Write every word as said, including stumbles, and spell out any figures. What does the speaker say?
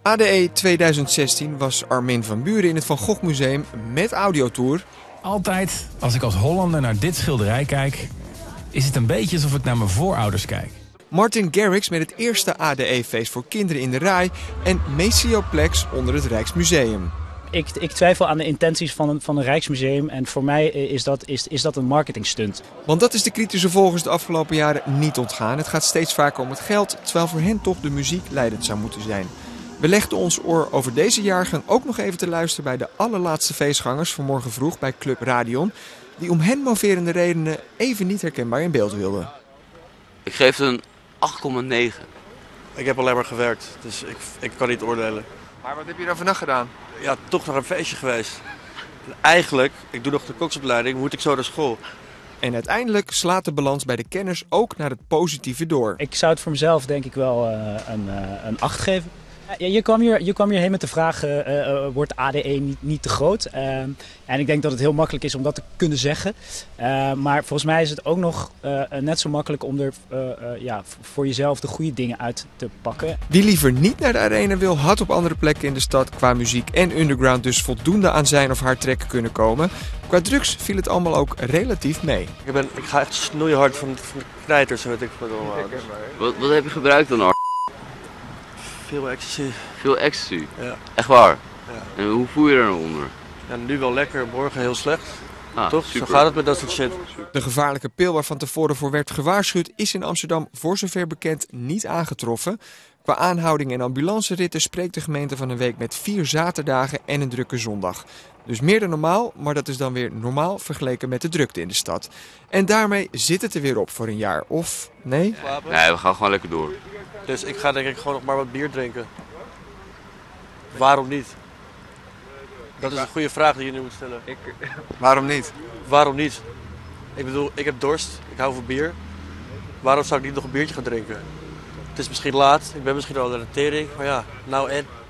A D E tweeduizend zestien was Armin van Buuren in het Van Gogh Museum met audiotour. Altijd, als ik als Hollander naar dit schilderij kijk, is het een beetje alsof ik naar mijn voorouders kijk. Martin Garrix met het eerste A D E-feest voor kinderen in de Rai en Maceo Plex onder het Rijksmuseum. Ik, ik twijfel aan de intenties van een, van een Rijksmuseum en voor mij is dat, is, is dat een marketingstunt. Want dat is de kritische volgers de afgelopen jaren niet ontgaan. Het gaat steeds vaker om het geld, terwijl voor hen toch de muziek leidend zou moeten zijn. We legden ons oor over deze jaargang ook nog even te luisteren bij de allerlaatste feestgangers vanmorgen vroeg bij Club Radion, die om hen moverende redenen even niet herkenbaar in beeld wilden. Ik geef het een acht komma negen. Ik heb alleen maar gewerkt, dus ik, ik kan niet oordelen. Maar wat heb je dan vannacht gedaan? Ja, toch naar een feestje geweest. En eigenlijk, ik doe nog de koksopleiding, moet ik zo naar school. En uiteindelijk slaat de balans bij de kenners ook naar het positieve door. Ik zou het voor mezelf denk ik wel uh, een, uh, een acht geven. Ja, je, kwam hier, je kwam hierheen met de vraag, uh, uh, wordt A D E niet, niet te groot? Uh, en ik denk dat het heel makkelijk is om dat te kunnen zeggen. Uh, maar volgens mij is het ook nog uh, net zo makkelijk om er uh, uh, ja, voor jezelf de goede dingen uit te pakken. Wie liever niet naar de arena wil, had op andere plekken in de stad qua muziek en underground dus voldoende aan zijn of haar trekken kunnen komen. Qua drugs viel het allemaal ook relatief mee. Ik, ben, ik ga echt snoeihard van, van de knijters, weet ik wat allemaal. Wat, wat heb je gebruikt dan, Ar? Veel ecstasy. Veel ecstasy? Ja. Echt waar? Ja. En hoe voel je er nou onder? Ja, nu wel lekker, morgen heel slecht. Ah, Toch? super. Zo gaat het met dat soort shit. De gevaarlijke pil waar van tevoren voor werd gewaarschuwd is in Amsterdam voor zover bekend niet aangetroffen. Qua aanhoudingen en ambulanceritten spreekt de gemeente van een week met vier zaterdagen en een drukke zondag. Dus meer dan normaal, maar dat is dan weer normaal vergeleken met de drukte in de stad. En daarmee zit het er weer op voor een jaar, of nee? Nee, we gaan gewoon lekker door. Dus ik ga denk ik gewoon nog maar wat bier drinken. Waarom niet? Dat is een goede vraag die je nu moet stellen. Ik, waarom niet? Waarom niet? Ik bedoel, ik heb dorst, ik hou van bier. Waarom zou ik niet nog een biertje gaan drinken? Het is misschien laat, ik ben misschien al aan de tering, maar ja, nou en?